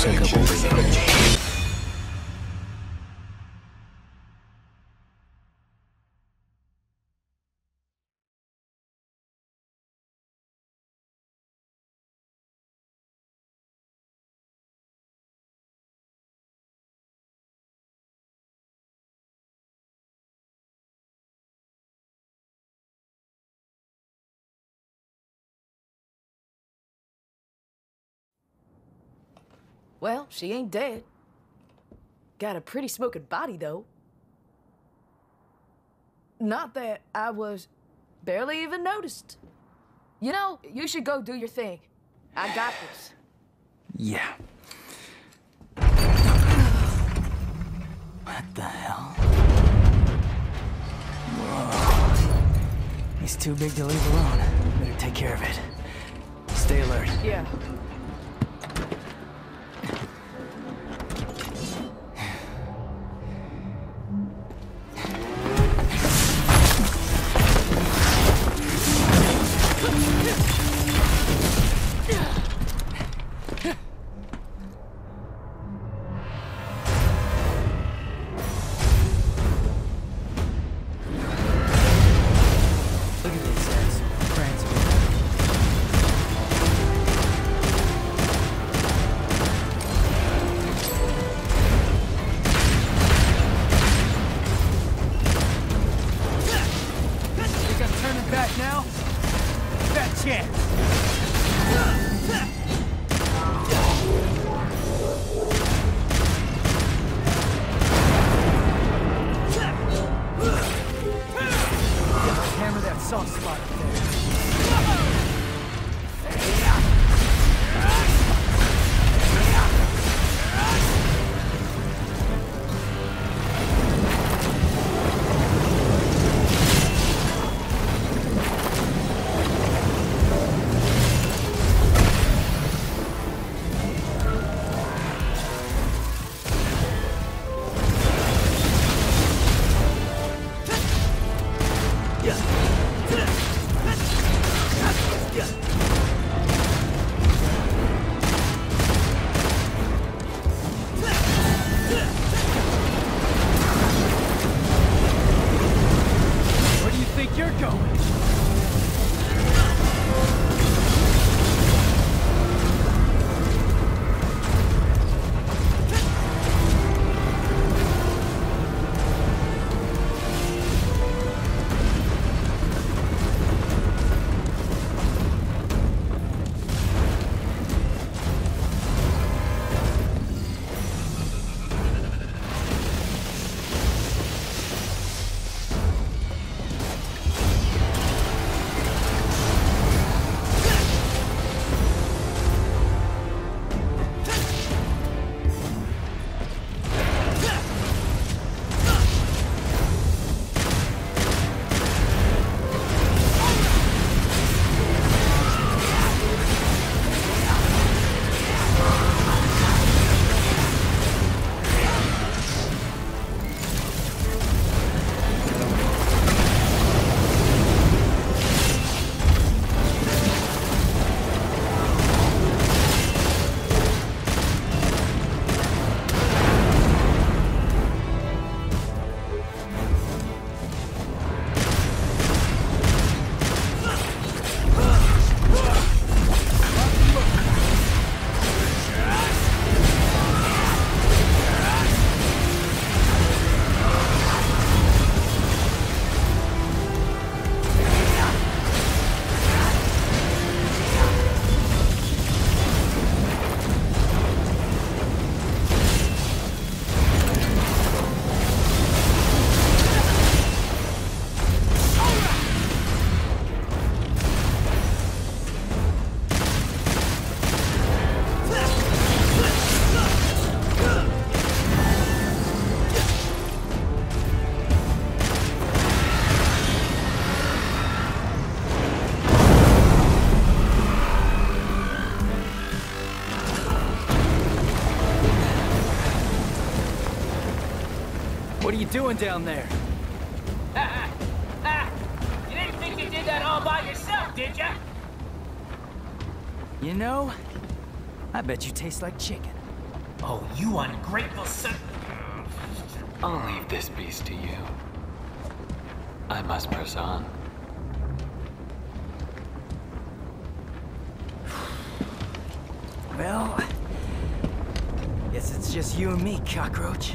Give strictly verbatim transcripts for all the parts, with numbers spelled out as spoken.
check up over here. Well, she ain't dead. Got a pretty smoking body, though. Not that I was barely even noticed. You know, you should go do your thing. I got this. Yeah. What the hell? Whoa. He's too big to leave alone. Better take care of it. Stay alert. Yeah. What are you doing down there? Ha ha! You didn't think you did that all by yourself, did ya? You know, I bet you taste like chicken. Oh, you ungrateful son... I'll leave this beast to you. I must press on. Well, guess it's just you and me, cockroach.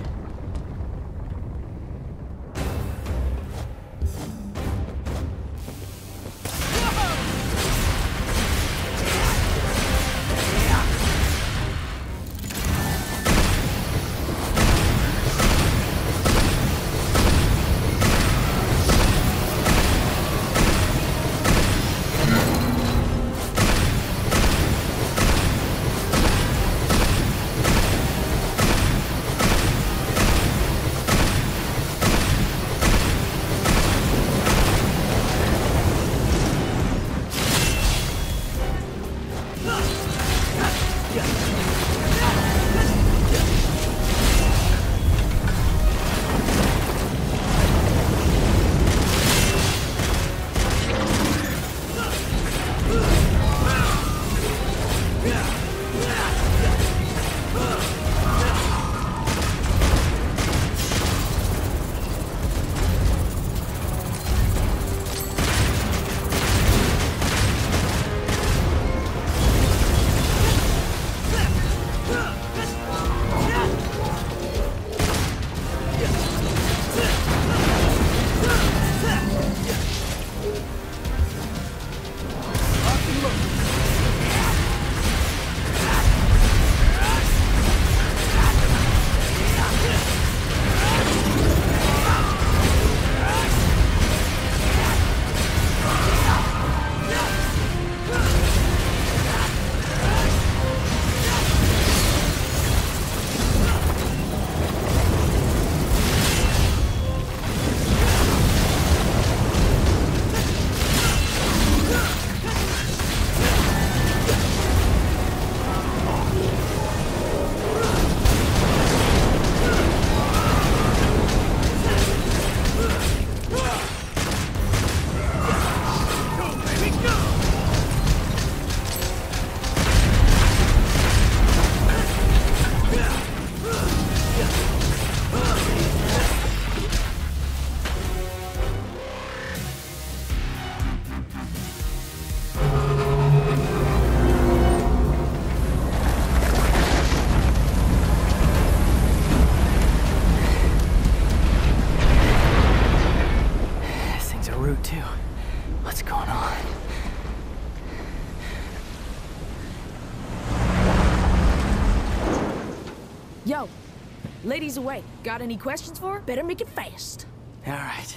Yo, lady's away. Got any questions for her? Better make it fast. All right.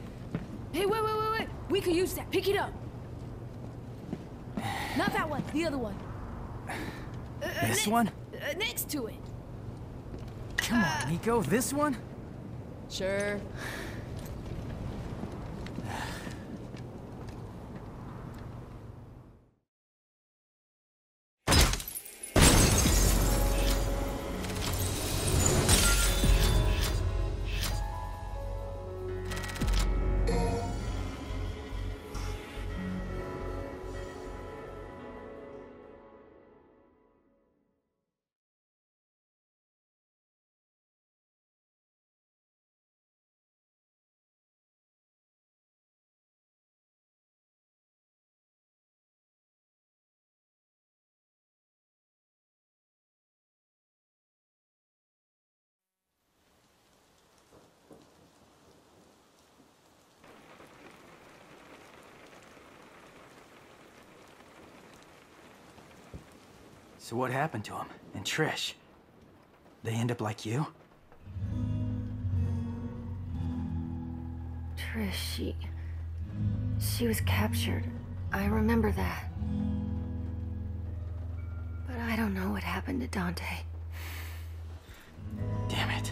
Hey, wait, wait, wait, wait. We could use that. Pick it up. Not that one. The other one. Uh, This next, one? Uh, next to it. Come on, Nico. This one? Sure. So what happened to him? And Trish? They end up like you? Trish, she... She was captured. I remember that. But I don't know what happened to Dante. Damn it.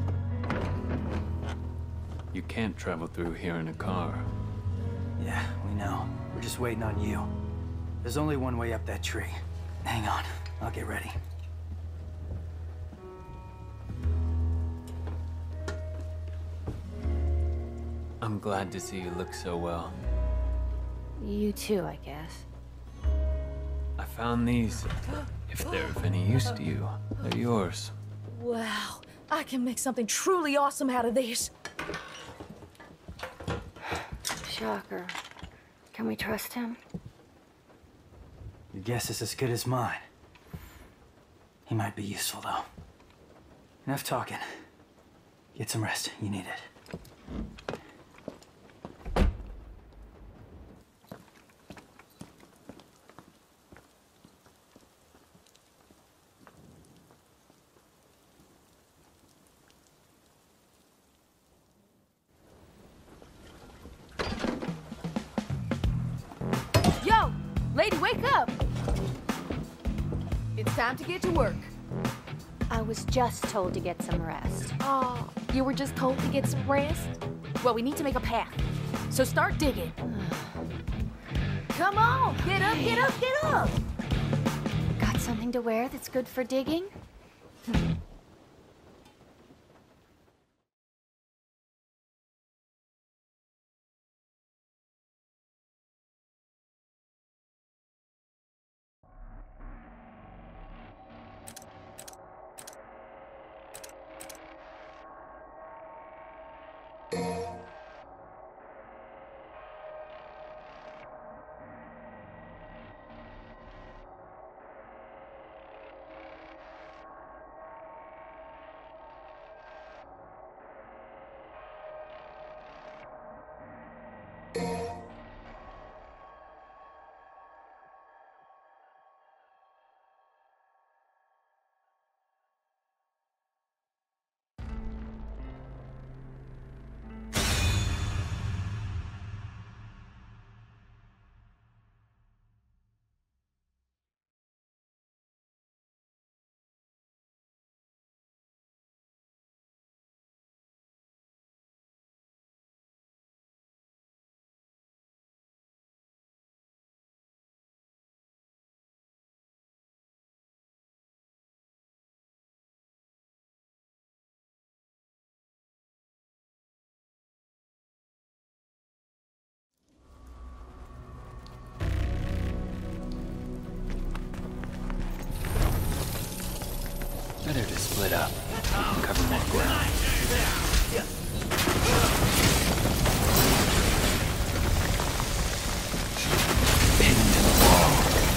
You can't travel through here in a car. Yeah, we know. We're just waiting on you. There's only one way up that tree. Hang on, I'll get ready. I'm glad to see you look so well. You too, I guess. I found these. If they're of any use to you, they're yours. Wow, I can make something truly awesome out of these. Shocker. Can we trust him? Your guess is as good as mine. He might be useful, though. Enough talking. Get some rest. You need it. Yo, lady, wake up! It's time to get to work. I was just told to get some rest. Oh, you were just told to get some rest? Well, we need to make a path. So start digging. Come on, get up, get up, get up! Got something to wear that's good for digging? Better to split up. We can cover more ground. Pinned to the wall.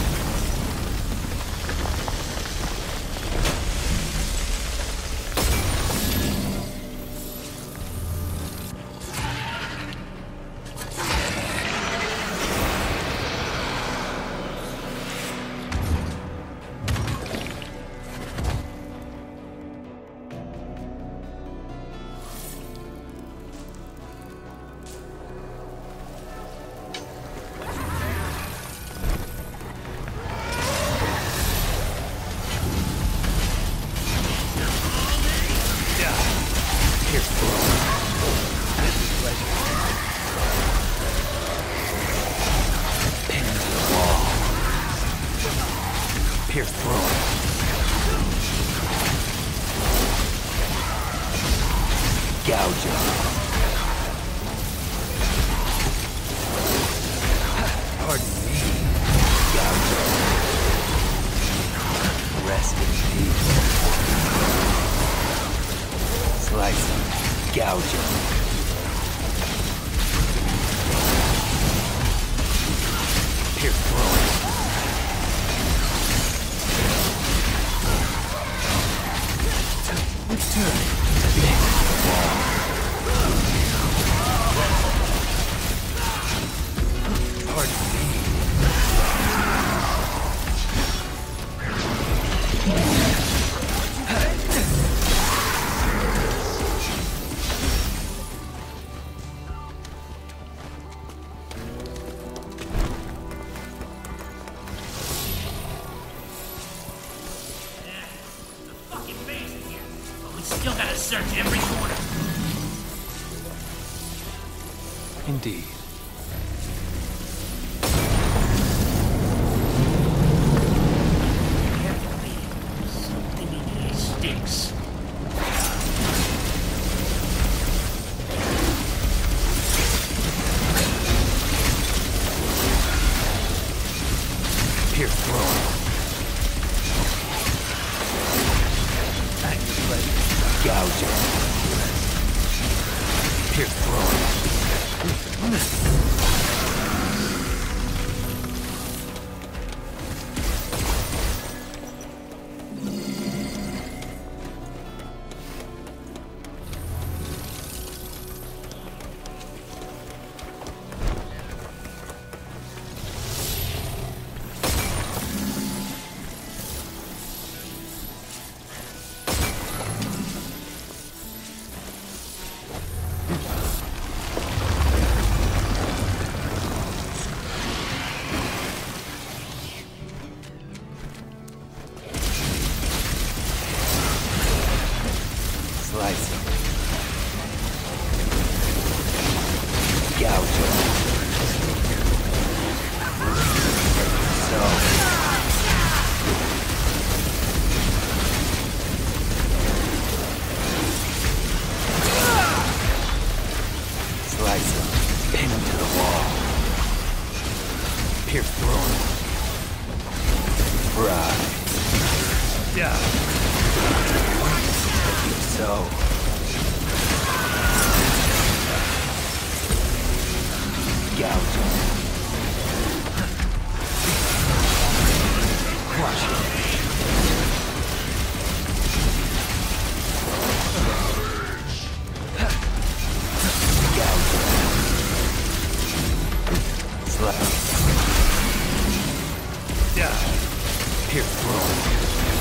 Pierce through it. Gouge him. Pardon me. Gouge him. Rest in peace. Slice him. Gouge him. Pierce through it. Return. Pardon me. Still gotta search every corner. Indeed. Carefully. Something in here stinks. Pierce through it. Yeah. So. Gouge. Crush it. Gouge. Slap. Yeah. Here, throw.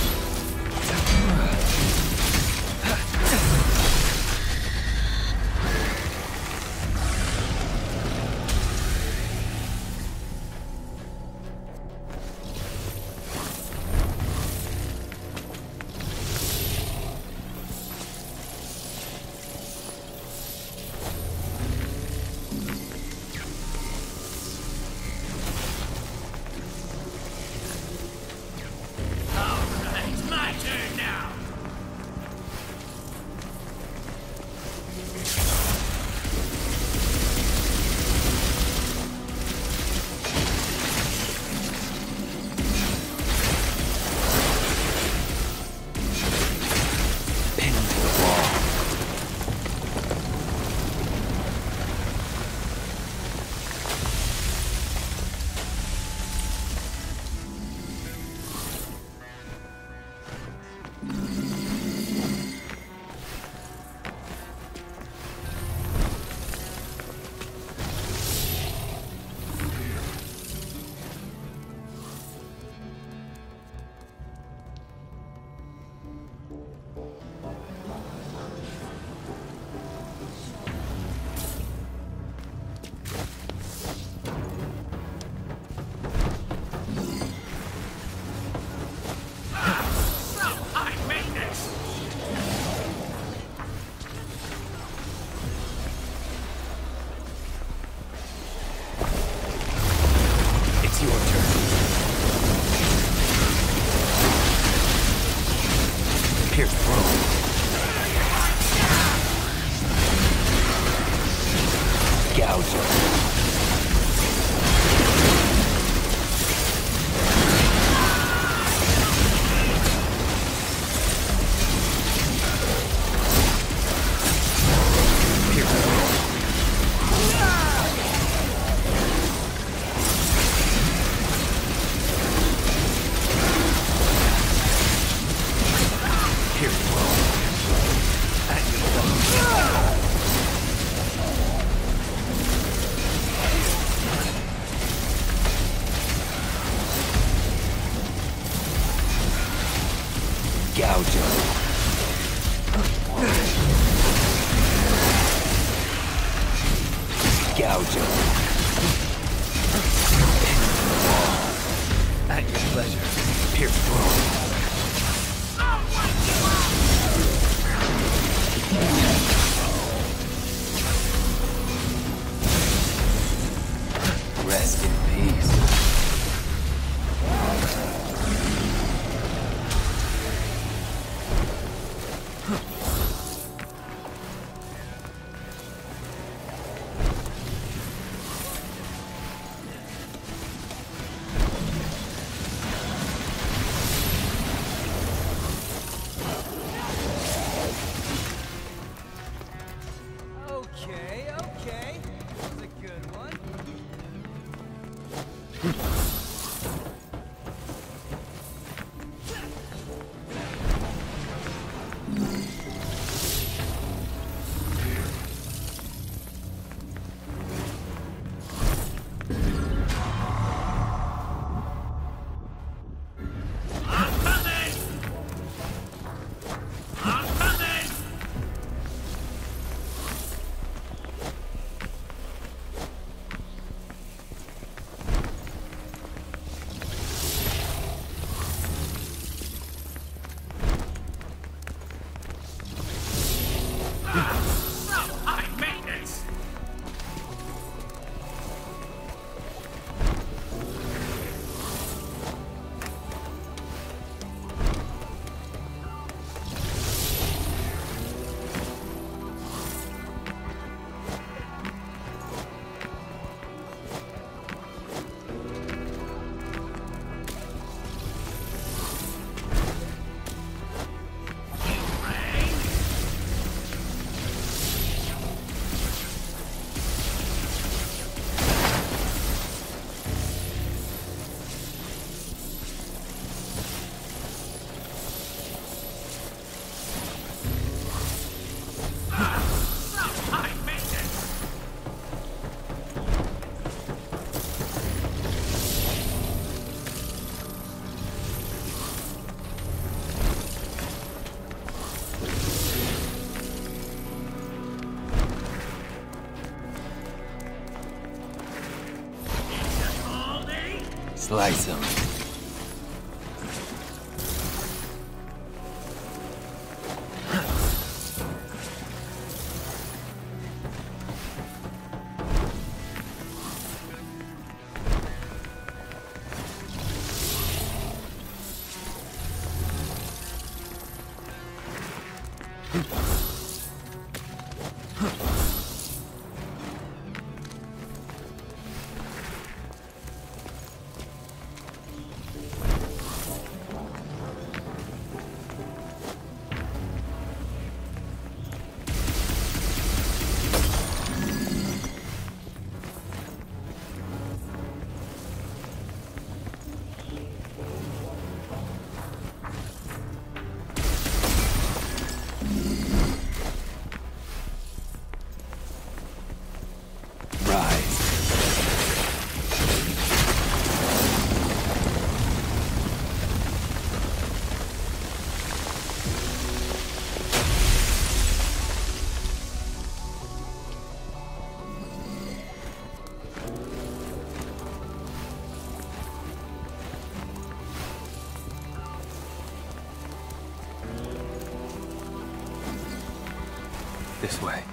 At your pleasure. Pierce through. Rest in peace. Okay, okay. That was a good one. Slice him. This way.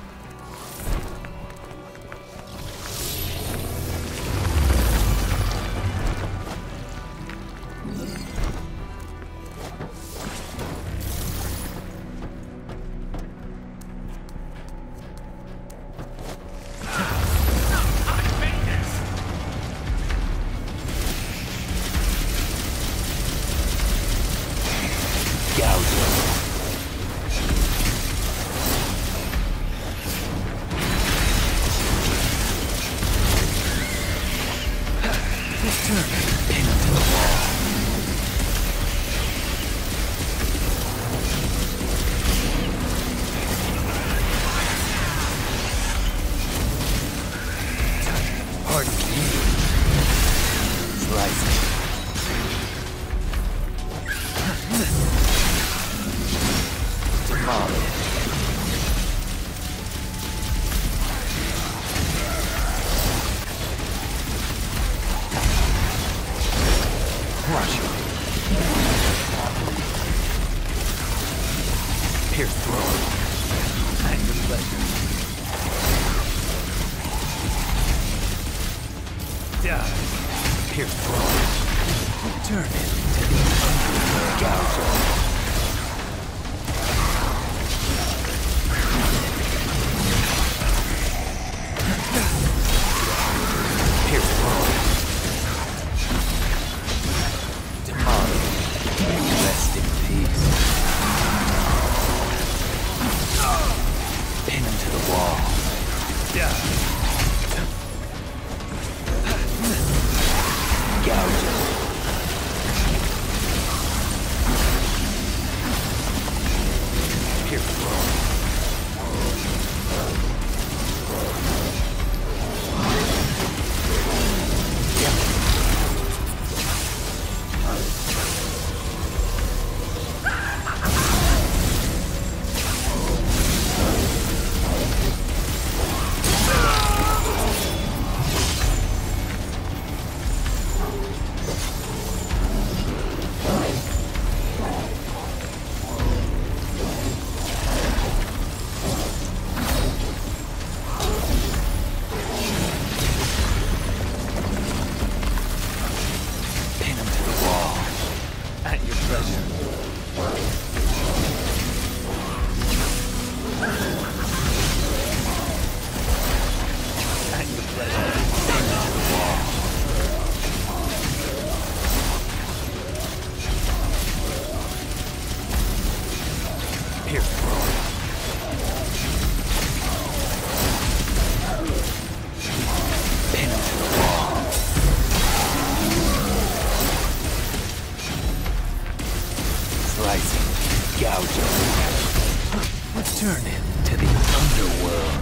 Return him to the underworld.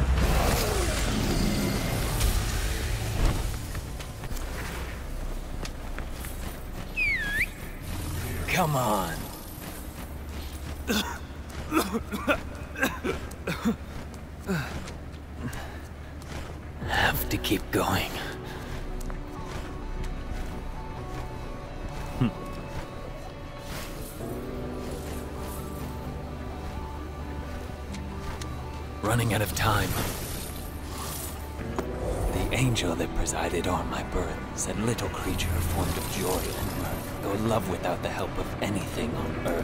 Come on. Have to keep going. running out of time. The angel that presided on my birth said, little creature formed of joy and mirth, go love without the help of anything on earth.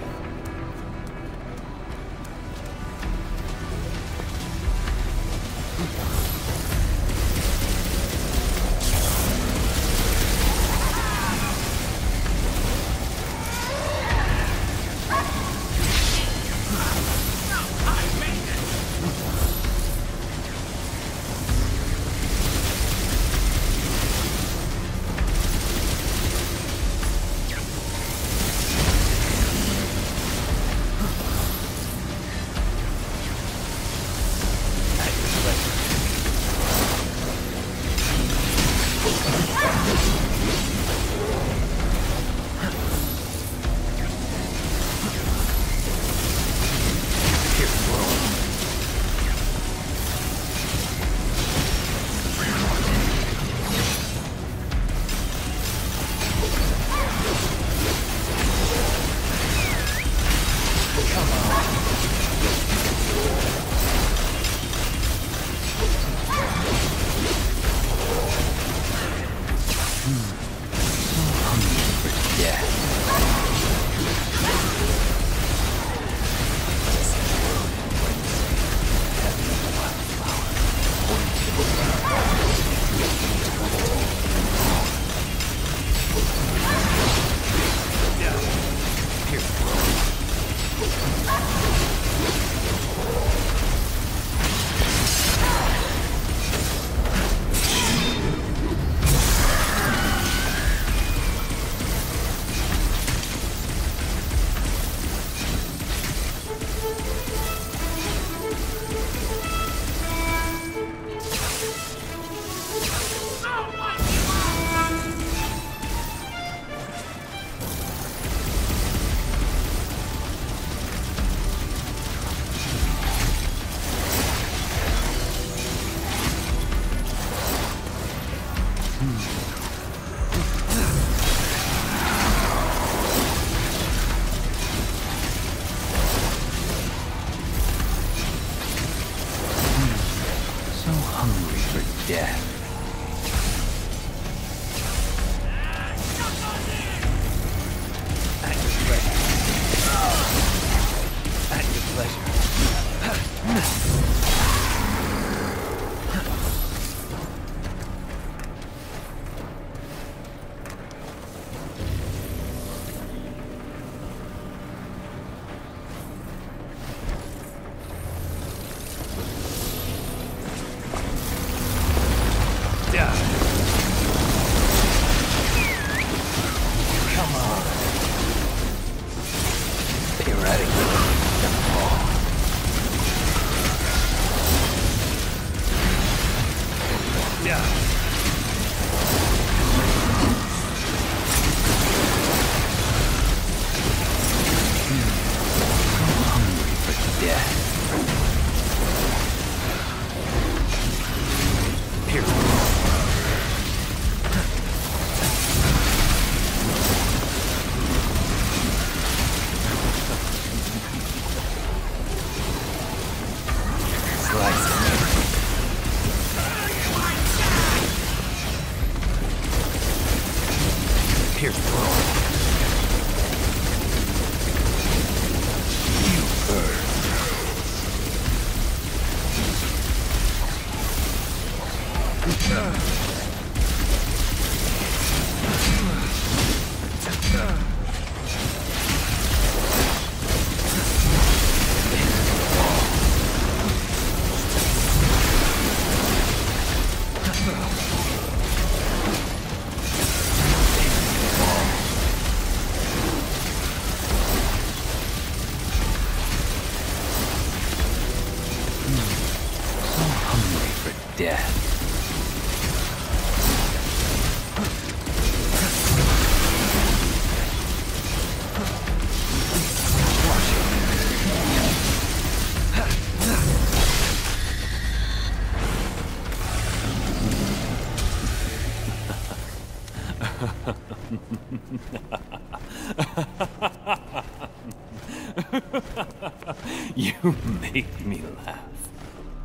You make me laugh.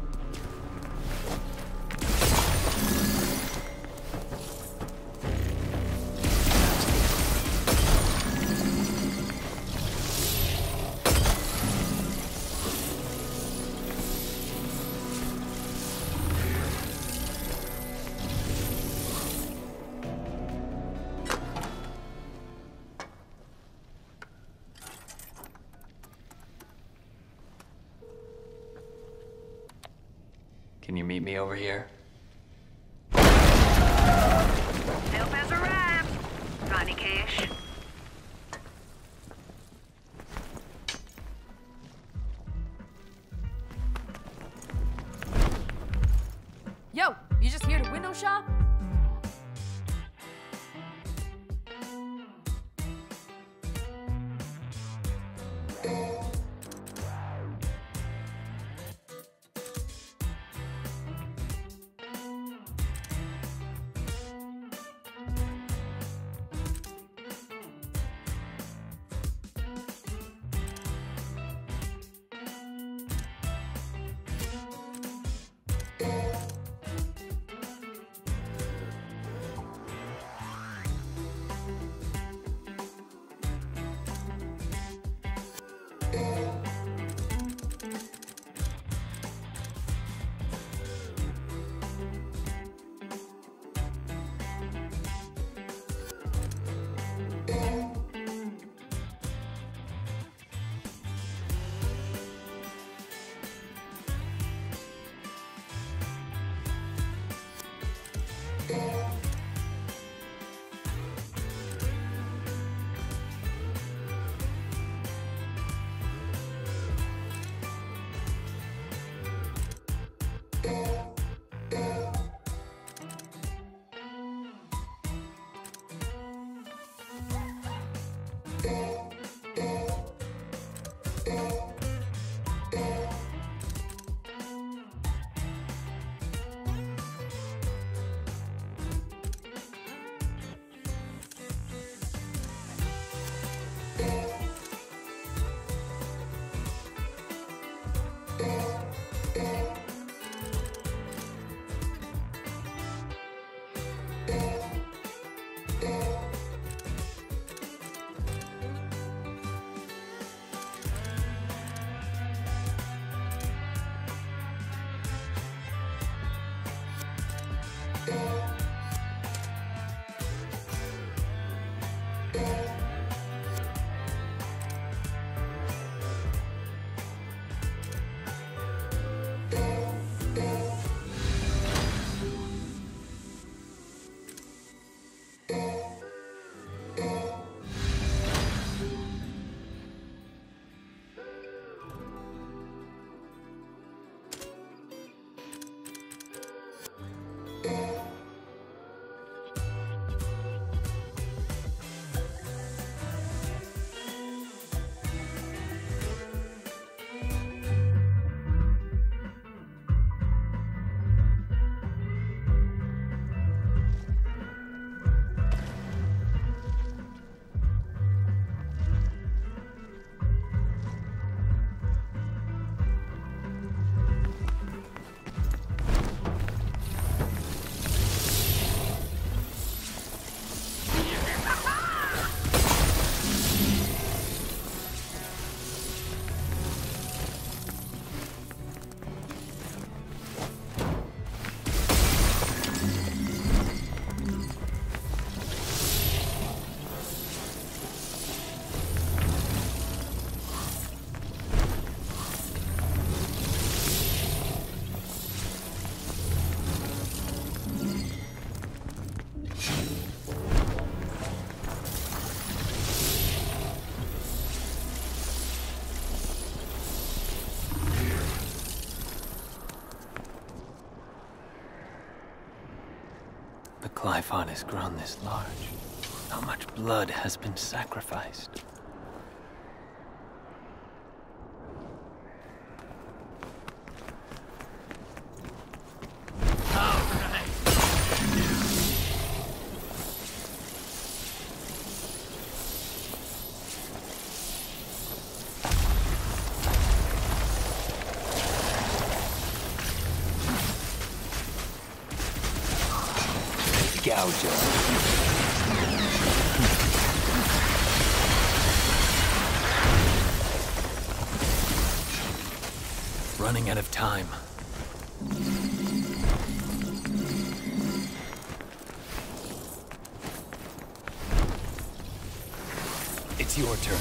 Can you meet me over here? Help has arrived. Johnny Cash. Yo, you just here to window shop? The Qliphoth has grown this large. How much blood has been sacrificed? Gouger. Running out of time. It's your turn.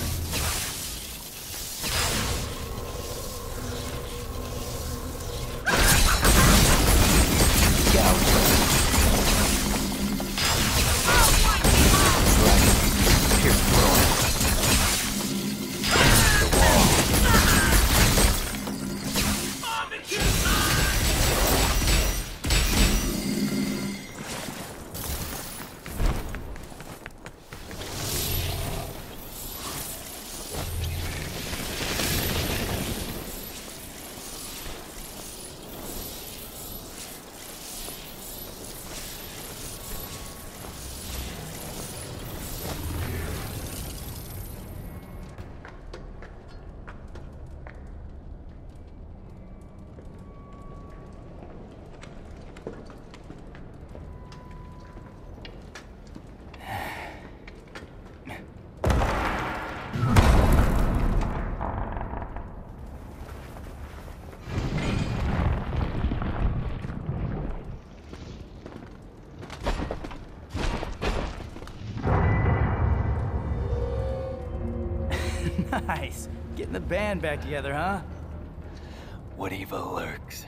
Nice. Getting the band back together, huh? What evil lurks?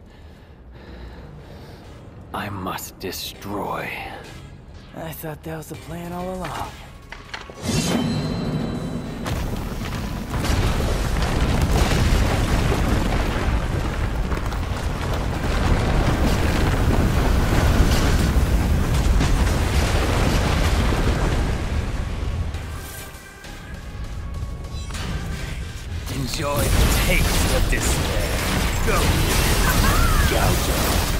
I must destroy. I thought that was the plan all along. Enjoy the taste of despair. Go! Gouge.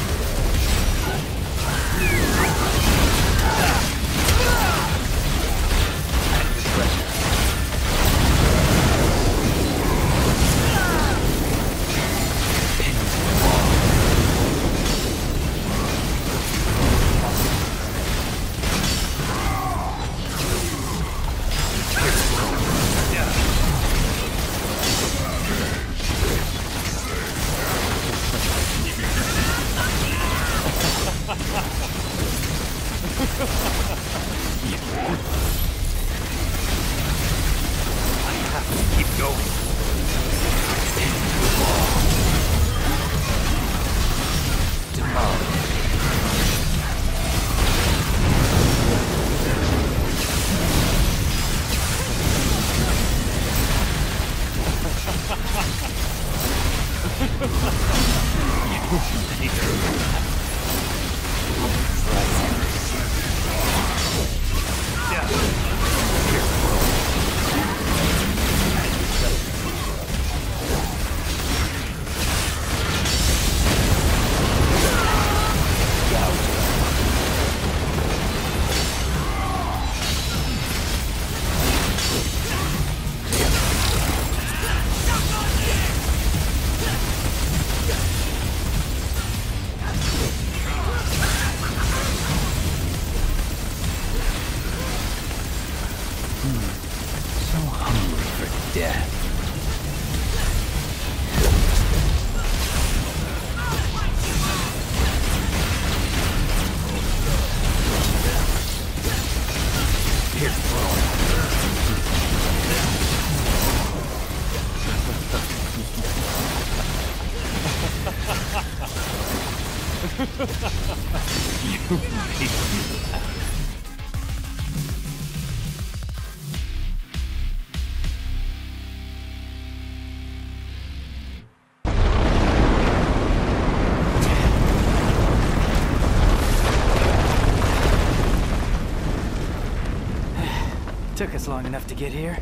Took us long enough to get here.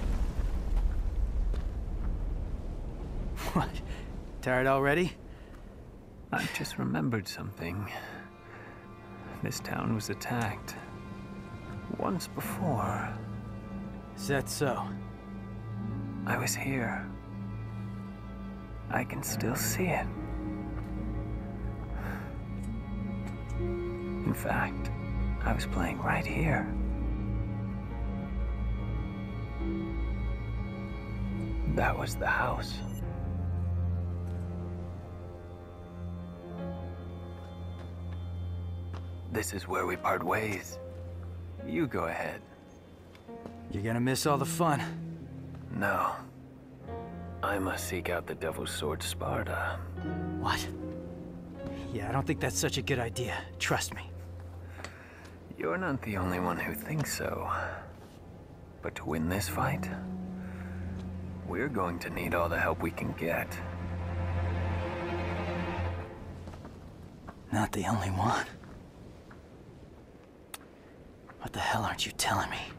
What? Tired already? I just remembered something. This town was attacked. Once before. Is that so? I was here. I can still see it. In fact, I was playing right here. That was the house. This is where we part ways. You go ahead. You're gonna miss all the fun. No. I must seek out the Devil's Sword Sparda. What? Yeah, I don't think that's such a good idea. Trust me. You're not the only one who thinks so. But to win this fight, we're going to need all the help we can get. Not the only one. What the hell aren't you telling me?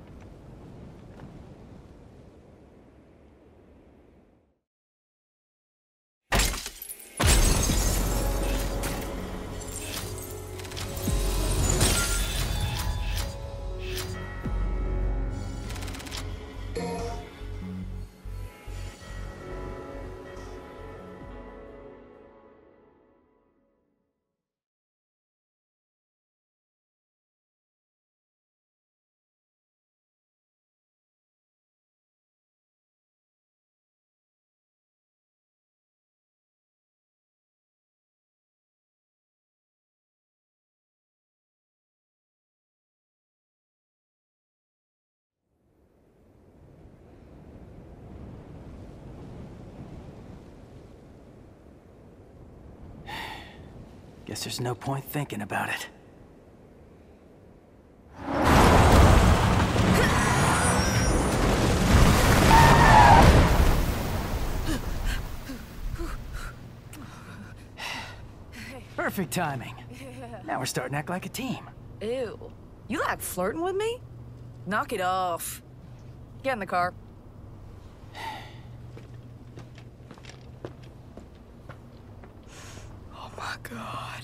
Guess there's no point thinking about it. Perfect timing. Now we're starting to act like a team. Ew. You like flirting with me? Knock it off. Get in the car. Oh my God.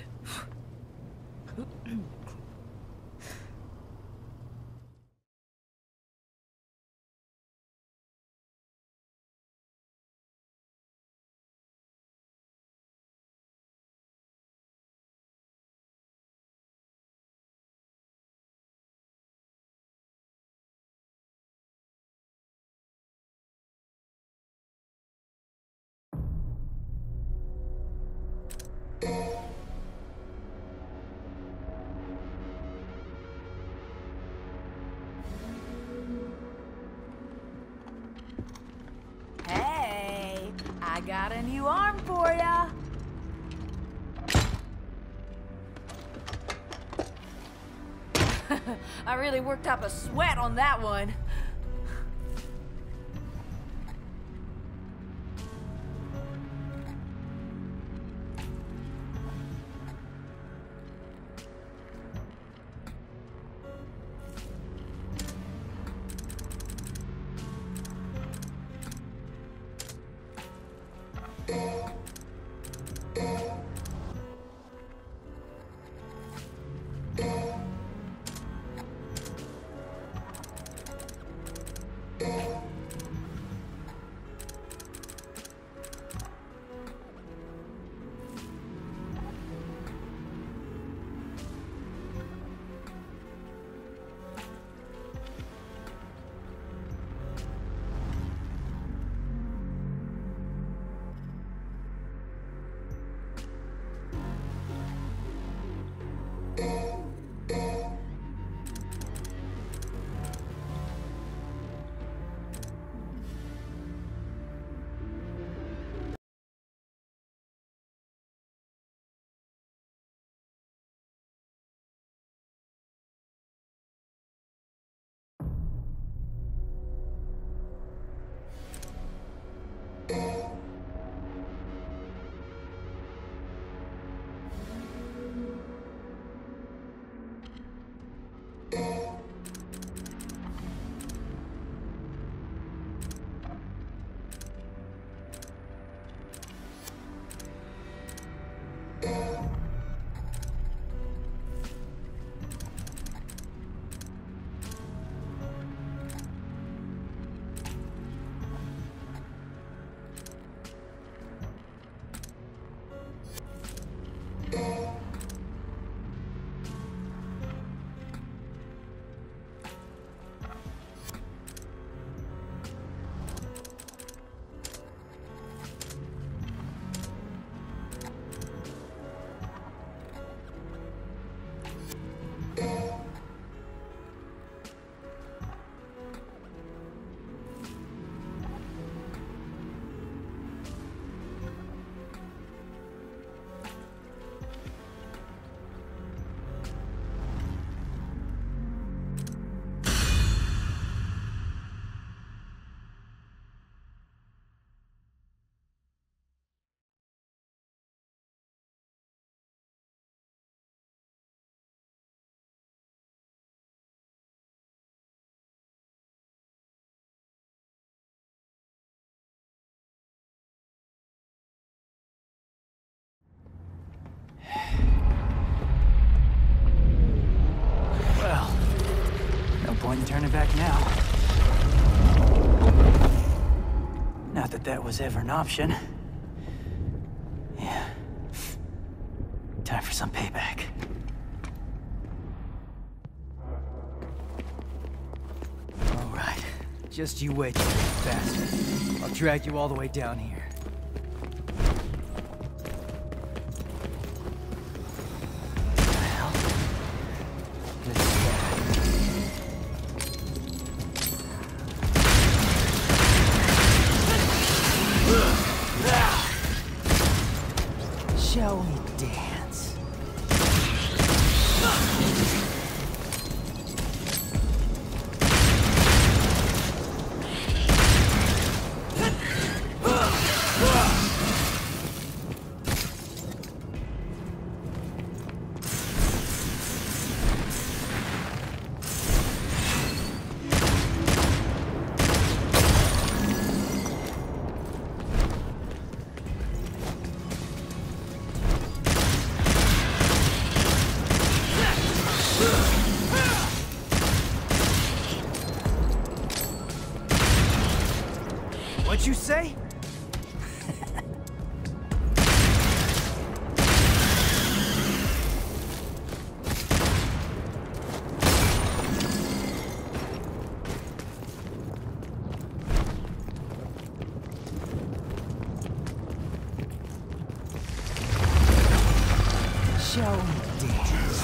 Hey, I got a new arm for ya. I really worked up a sweat on that one. Point in turning back now. Not that that was ever an option. Yeah. Time for some payback. All right. Just you wait, you bastard. I'll drag you all the way down here. Shall we dance? What'd you say? Shall we dance?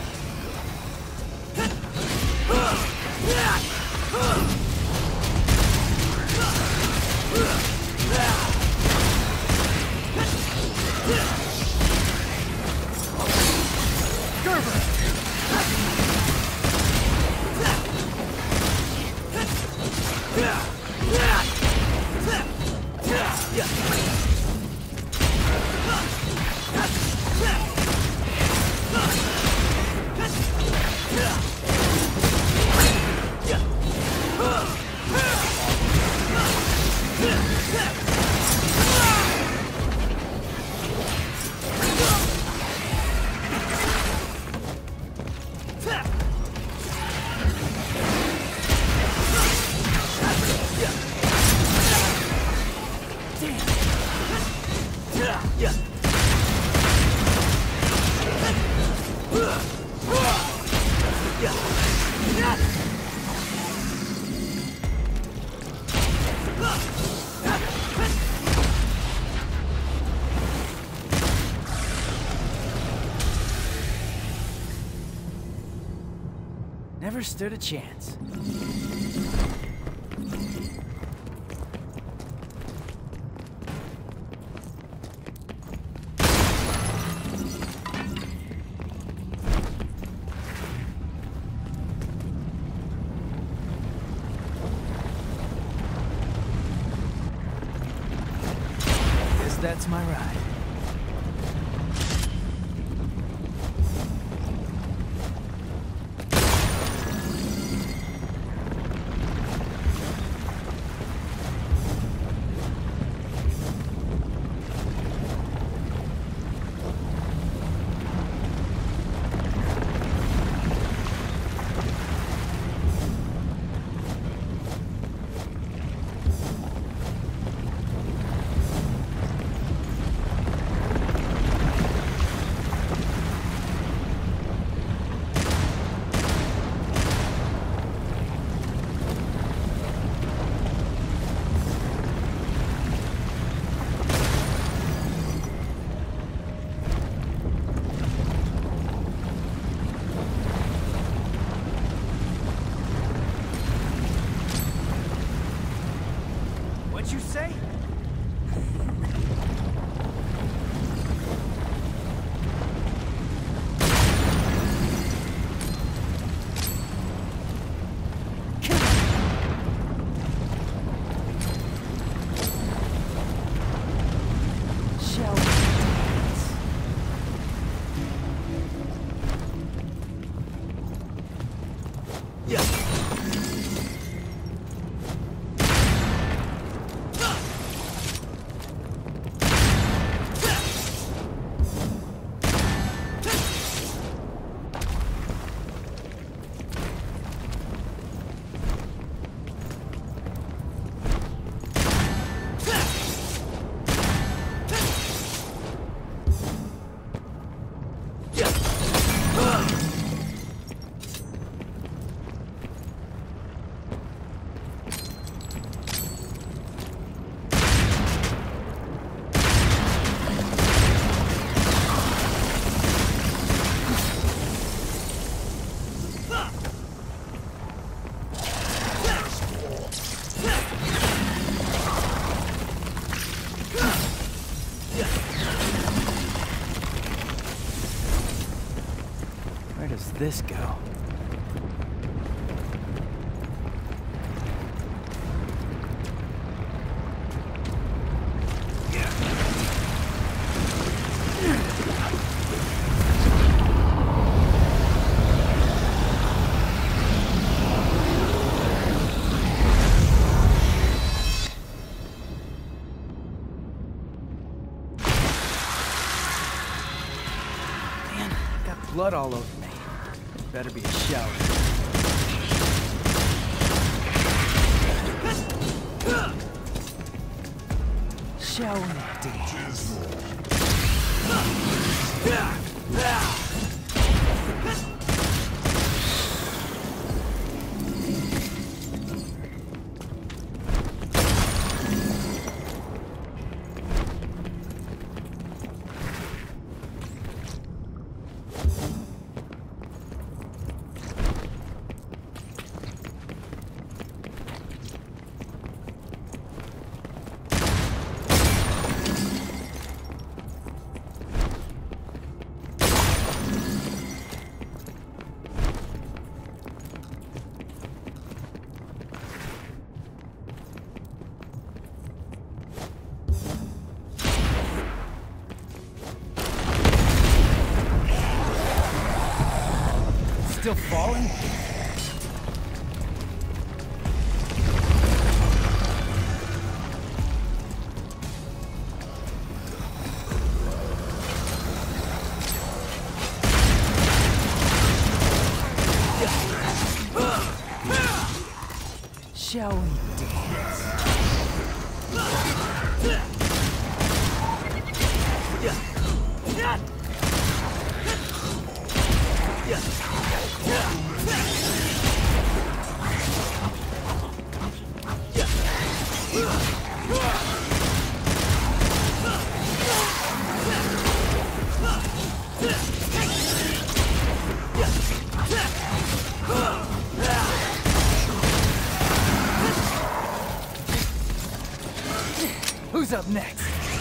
Never stood a chance. Guess that's my ride. What'd you say? Shall we dance? Yeah. Where does this go? Blood all over me. Better be a shower. Shall we dance? Still falling? Shall we dance? Who's up next?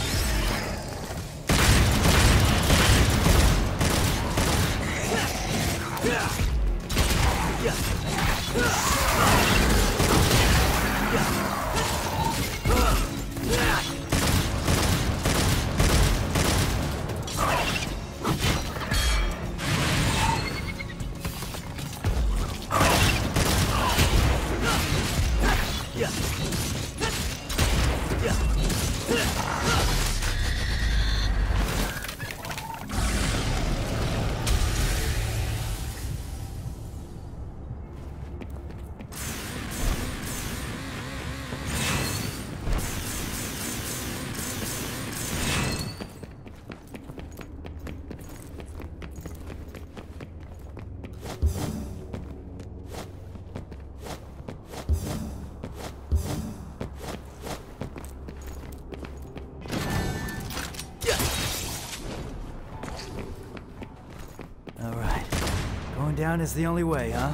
Down is the only way, huh?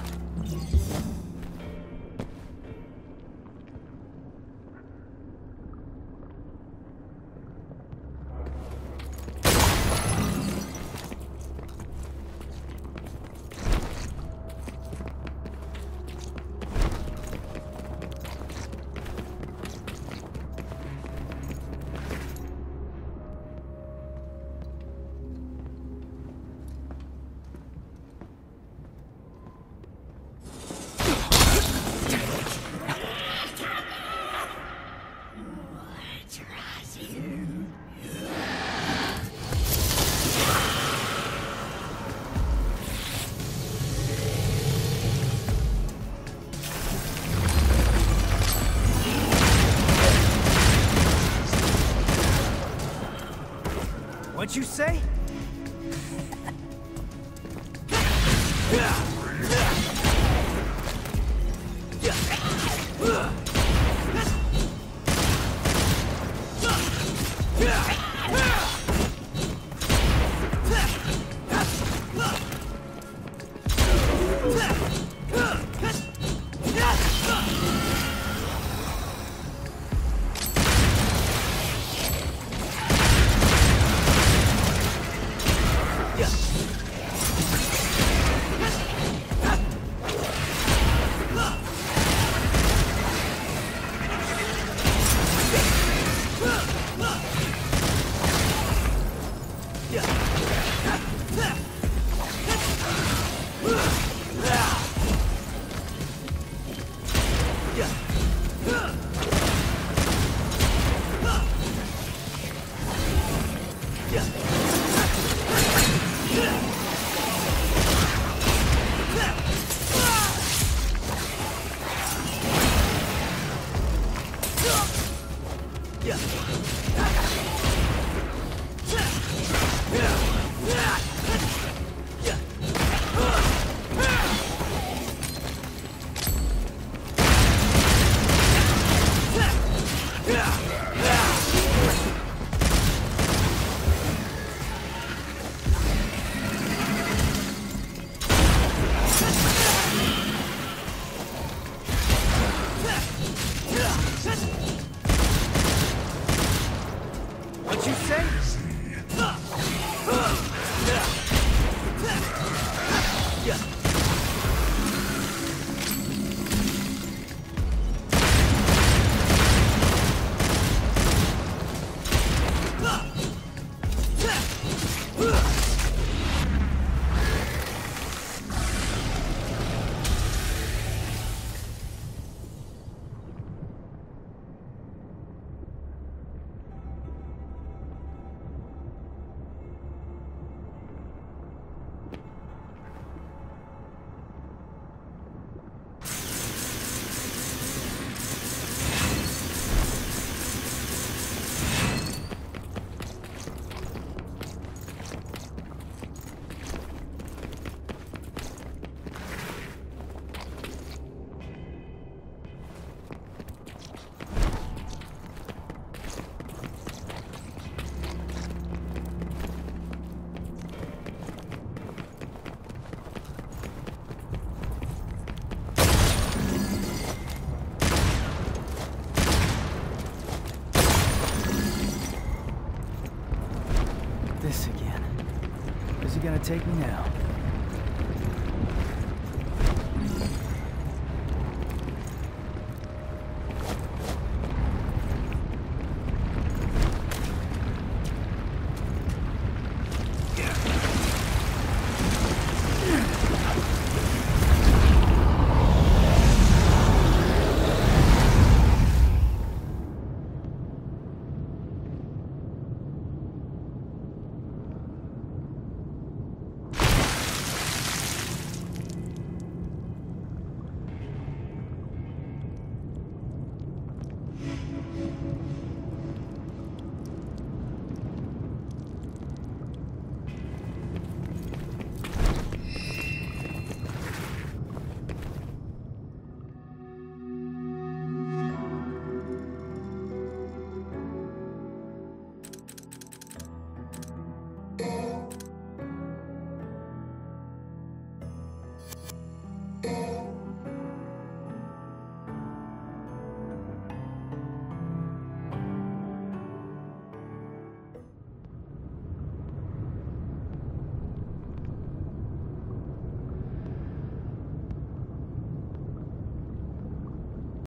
What'd you say? What you say? This again. Where's he gonna take me now?